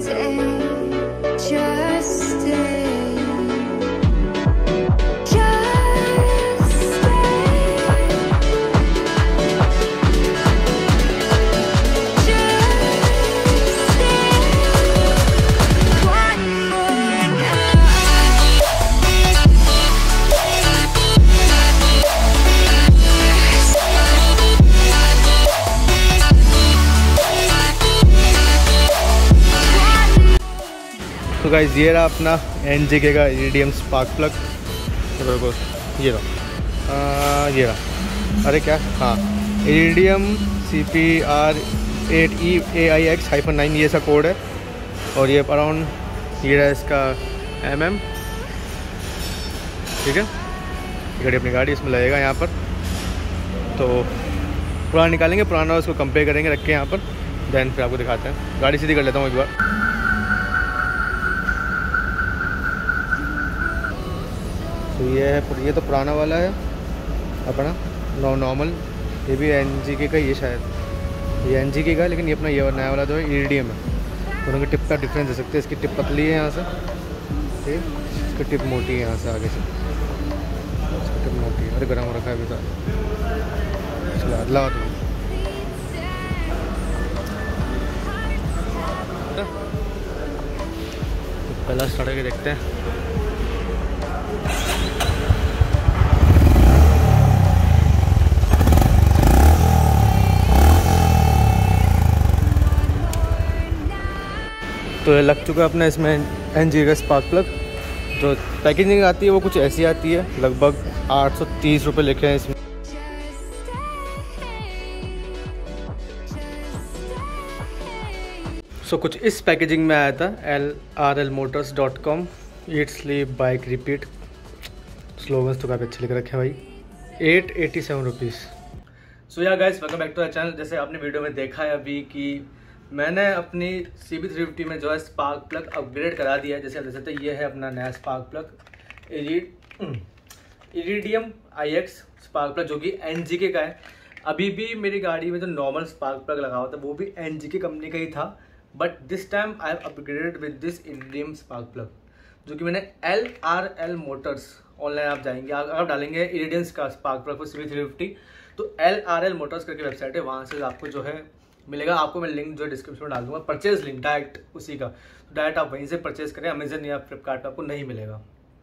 तो गाइस ये रहा अपना NGK का इरिडियम स्पार्क प्लग। तो देखो ये रहा अरे क्या, हाँ इरिडियम CPR8EAIX-9 ये सा कोड है। और ये अराउंड ये रहा इसका MM, ठीक है। गाड़ी अपनी गाड़ी इसमें लगेगा यहाँ पर। तो पुराना निकालेंगे, पुराना उसको कंपेयर करेंगे रख के यहाँ पर, देन फिर आपको दिखाते हैं। गाड़ी सीधी कर लेता हूँ एक बार। तो ये तो पुराना वाला है अपना नॉर्मल। ये भी NGK का, ये शायद ये NGK का है, लेकिन ये अपना ये नया वाला जो है इरिडियम है। दोनों की टिप का डिफरेंस दे सकते हैं। इसकी टिप पतली है यहाँ से, ठीक, इसकी टिप मोटी है यहाँ से आगे से, इसकी टिप मोटी है। अरे गर्म हो रखा है अभी तक, चलो अदला तो पहला स्टार्ट करके देखते हैं। तो ये लग चुका है अपना इसमें NGK का स्पार्क प्लग। जो पैकेजिंग आती है वो कुछ ऐसी आती है, लगभग 830 रुपये लिखे हैं इसमें। सो कुछ इस पैकेजिंग में आया था, LRLmotors.com, eat sleep bike repeat. Slogans तो काफ़ी अच्छे लिख रखे हैं भाई। 887 rupees. So yeah guys, welcome back to the channel. जैसे आपने वीडियो में देखा है अभी कि मैंने अपनी CB350 में जो है स्पार्क प्लग अपग्रेड करा दिया है। जैसे आप देख सकते हैं, ये है अपना नया spark plug iridium IX spark plug, जो कि NGK का है। अभी भी मेरी गाड़ी में जो नॉर्मल स्पार्क प्लग लगा हुआ था वो भी NGK कंपनी का ही था, but this time I have upgraded with this iridium spark plug, जो कि मैंने LRL मोटर्स, ऑनलाइन आप जाएंगे, आप डालेंगे इरिडियम का स्पार्क प्लग फॉर CB350, तो LRL मोटर्स करके वेबसाइट है, वहाँ से आपको जो है मिलेगा। आपको मैं लिंक जो है डिस्क्रिप्शन में डाल दूंगा, परचेज लिंक डायरेक्ट उसी का, तो डायरेक्ट आप वहीं से परचेज करें। अमेजन या फ्लिपकार्ट पर आपको नहीं मिलेगा।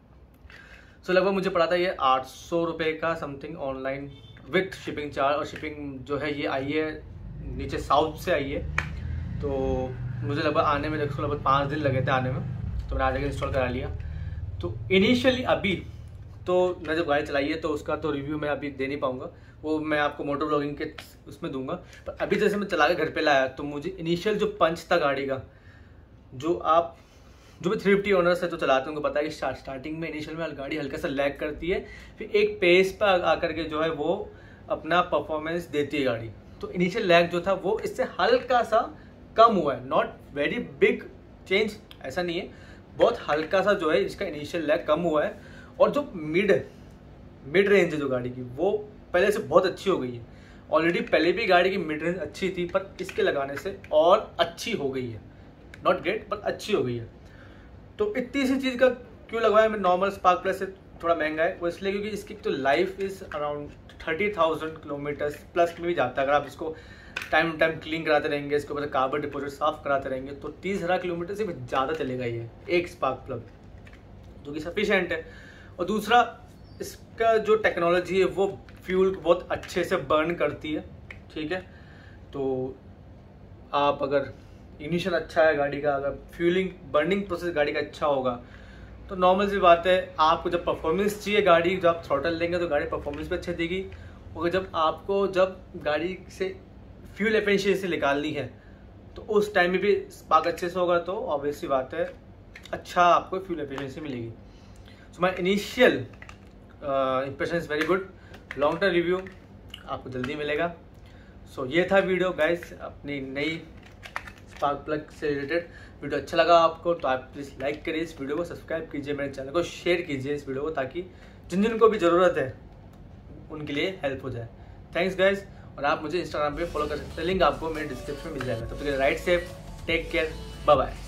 सो लगभग मुझे पड़ा था ये 800 रुपये का something online with shipping charge. और शिपिंग जो है ये आई है नीचे साउथ से आई है, तो मुझे लगभग आने में लगभग 5 दिन लगे थे आने में। तो मैंने आज इंस्टॉल करा लिया। तो इनिशियली अभी तो मैं जब गाड़ी चलाई है तो उसका तो रिव्यू मैं अभी दे नहीं पाऊंगा, वो मैं आपको मोटर ब्लॉगिंग के उसमें दूंगा। पर अभी जैसे मैं चला के घर पे लाया तो मुझे इनिशियल जो पंच था गाड़ी का, जो भी 350 ओनर्स है जो चलाते हैं उनको पता है कि स्टार्टिंग में इनिशियल में गाड़ी हल्का सा लैग करती है, फिर एक पेस पर आकर के जो है वो अपना परफॉर्मेंस देती है गाड़ी। तो इनिशियल लैग जो था वो इससे हल्का सा कम हुआ है, नॉट वेरी बिग चेंज, ऐसा नहीं है, बहुत हल्का सा जो है इसका इनिशियल लैग कम हुआ है। और जो मिड रेंज है जो गाड़ी की, वो पहले से बहुत अच्छी हो गई है। ऑलरेडी पहले भी गाड़ी की मिड रेंज अच्छी थी, पर इसके लगाने से और अच्छी हो गई है। नॉट ग्रेट पर अच्छी हो गई है। तो इतनी सी चीज़ का क्यों लगवाया मैं, नॉर्मल स्पार्क प्लस से थोड़ा महंगा है वो इसलिए क्योंकि इसकी तो life is around 30,000 kilometres plus में भी जाता है। अगर आप इसको टाइम टू टाइम क्लीन कराते रहेंगे, इसके ऊपर कार्बन डिपोजिट साफ कराते रहेंगे, तो 30,000 किलोमीटर से भी ज़्यादा चलेगा ये एक स्पार्क प्लग, जो कि सफिशेंट है। और दूसरा, इसका जो टेक्नोलॉजी है वो फ्यूल बहुत अच्छे से बर्न करती है, ठीक है। तो आप अगर इनिशियल अच्छा है गाड़ी का, अगर फ्यूलिंग बर्निंग प्रोसेस गाड़ी का अच्छा होगा, तो नॉर्मल सी बात है, आपको जब परफॉर्मेंस चाहिए गाड़ी, जब आप थ्रॉटल लेंगे तो गाड़ी परफॉर्मेंस भी अच्छा देगी। और जब गाड़ी से फ्यूल एफिशिएंसी निकालनी है तो उस टाइम में भी स्पार्क अच्छे से होगा, तो ऑब्वियसली बात है अच्छा आपको फ्यूल एफिशिएंसी मिलेगी। So my initial impression is very good. Long term review आपको जल्दी मिलेगा। सो ये था वीडियो गाइस, अपनी नई स्पार्क प्लग से रिलेटेड। वीडियो अच्छा लगा आपको तो आप प्लीज़ लाइक करिए इस वीडियो को, सब्सक्राइब कीजिए मेरे चैनल को, शेयर कीजिए इस वीडियो को, ताकि जिन जिनको भी ज़रूरत है उनके लिए हेल्प हो जाए। Thanks guys. और आप मुझे इंस्टाग्राम पे फॉलो कर सकते हैं, लिंक आपको मेरे डिस्क्रिप्शन में मिल जाएगा। तब तक ride safe, take care, bye bye.